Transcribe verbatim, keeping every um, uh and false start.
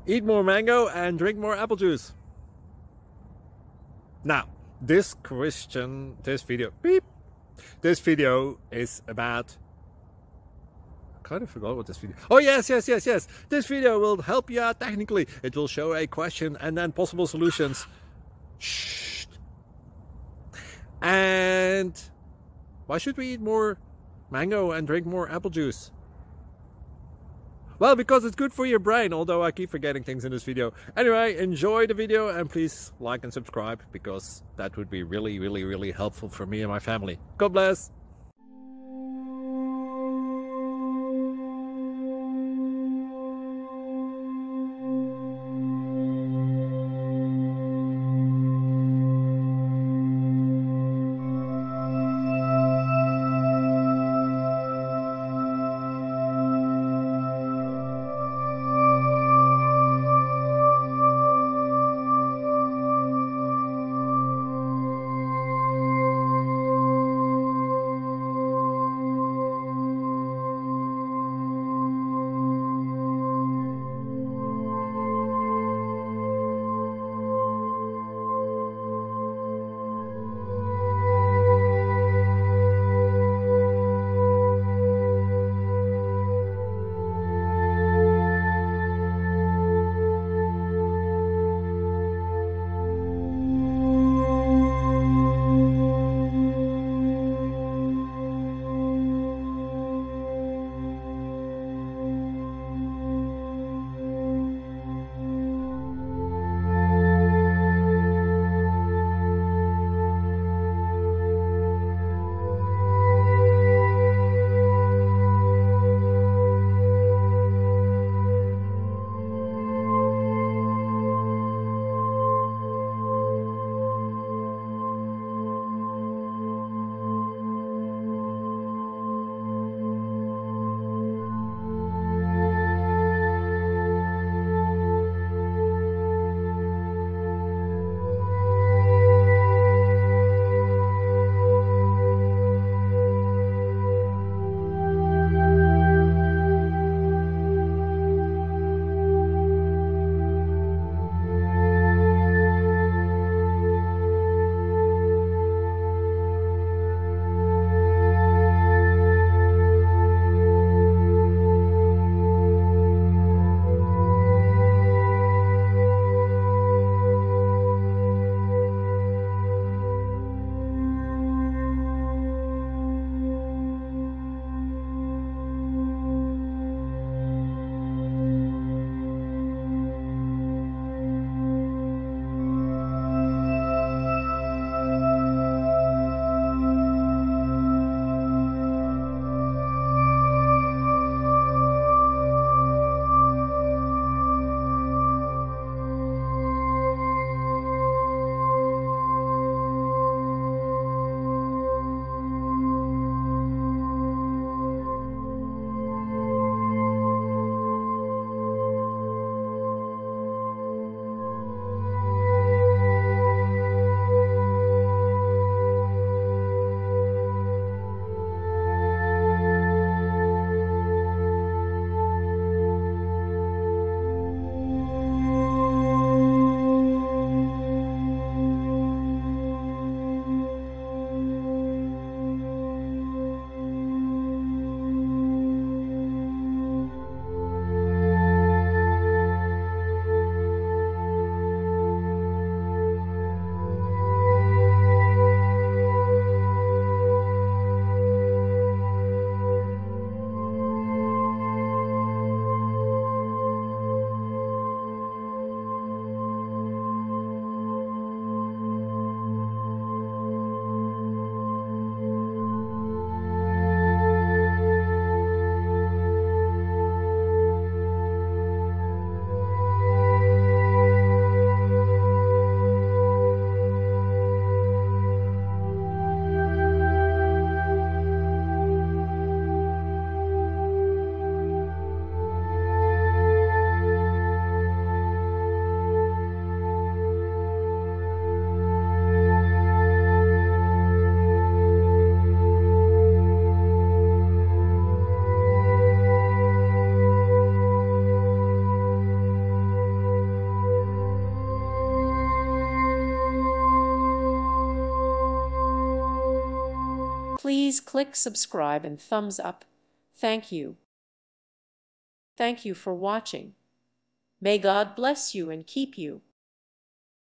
Eat more mango and drink more apple juice. Now, this question, this video, beep, this video is about, I kind of forgot what this video, oh yes, yes, yes, yes, this video will help you out technically. It will show a question and then possible solutions. Shh. And why should we eat more mango and drink more apple juice? Well, because it's good for your brain, although I keep forgetting things in this video. Anyway, enjoy the video and please like and subscribe, because that would be really, really, really helpful for me and my family. God bless! Please click subscribe and thumbs up. Thank you. Thank you for watching. May God bless you and keep you.